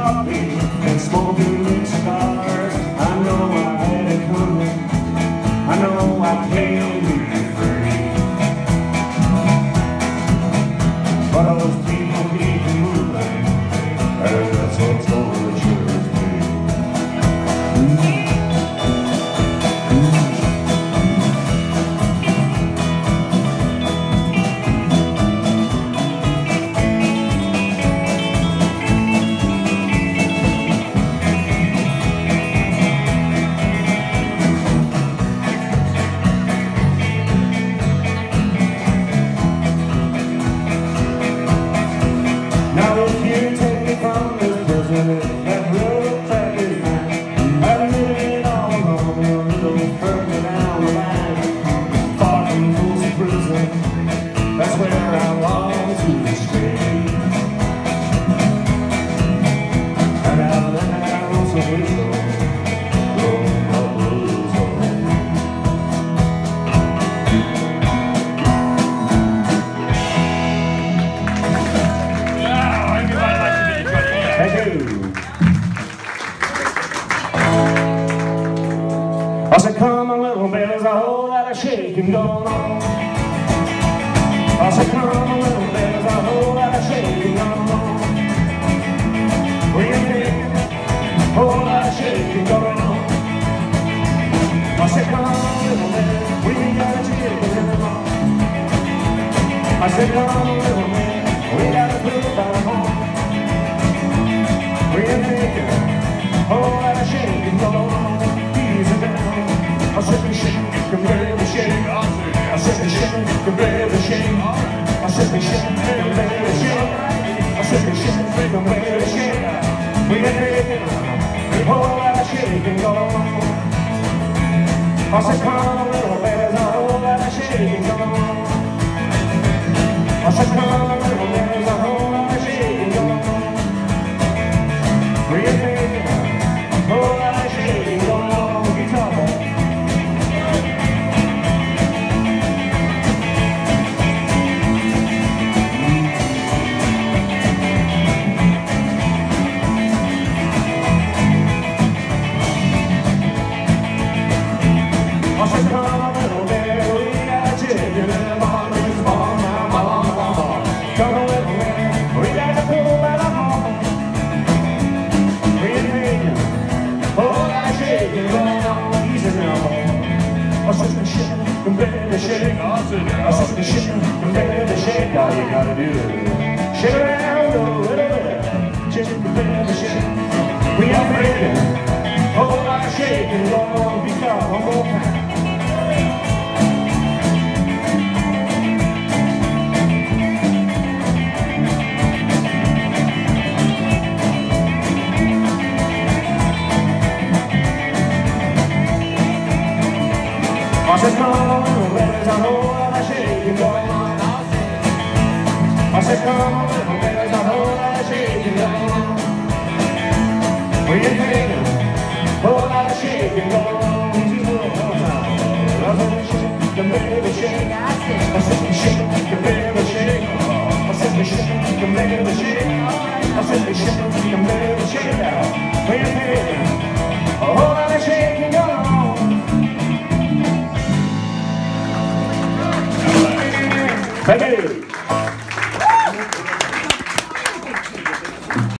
coffee and smoking cigars. I know I had it coming, I know I can't be free. But those people keep moving, and that's what's gonna choose me. That road track is mine. I've lived it all along, a little further down the line. Far from Folsom prison, that's where I long to stay. And out of that house of wisdom, roll my blues on. Thank you. I said, come on, little baby, there's a whole lot of shaking going on. I said, come on, little baby, there's a whole lot of shaking going on. What do you think? A whole lot of shaking going on. I said, come on, little baby, we got a chicken in the morning. I said, come on, little baby, we got a good time home. What do you think? A whole lot of shaking going on. Easy down. I said the shake, can barely shake. I said the shake, can barely shake. I said the shake, can barely shake. I said the shake, can barely shake. We ain't making a whole lot of shaking going on. I said, come on, little baby, there's a whole lot of shaking going on. I said, come on, little baby, there's a whole lot of shaking going on. We ain't making a whole lot of shaking going on. Guitar boy. I said, come on, little baby, we got a chicken in the morning, born, born. Come on, little baby, we got a pool at the home. We ain't making a whole lot of shaking going on. Easy now, boy. I said the shit can barely shake. I said the shit can barely shake. All you gotta do is shake around a little bit. Chicken can barely shake. We ain't making a whole lot of shaking going on. Because one more time. I said, come on, there's a whole lot of shaking going on. I said, come on, there's a whole lot of shaking going on. We ain't making a whole lot of shaking going on. I said, the shake can barely shake. I said, the shake can barely shake. I said, the shake can barely shake. I said, the shake can barely shake. We ain't making a whole lot of shaking going on. Thank you.